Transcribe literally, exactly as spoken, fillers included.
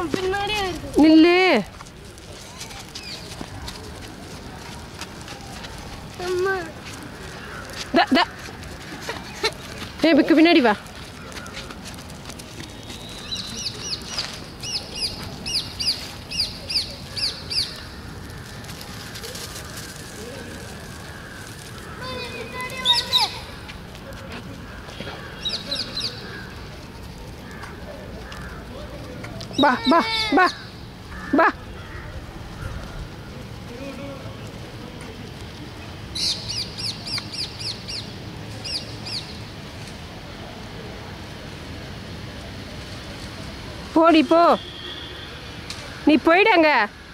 நில்லு. ஏ பின்னாடி வா. பா பா பா பா. போடி போ, நீ போயிடாங்க.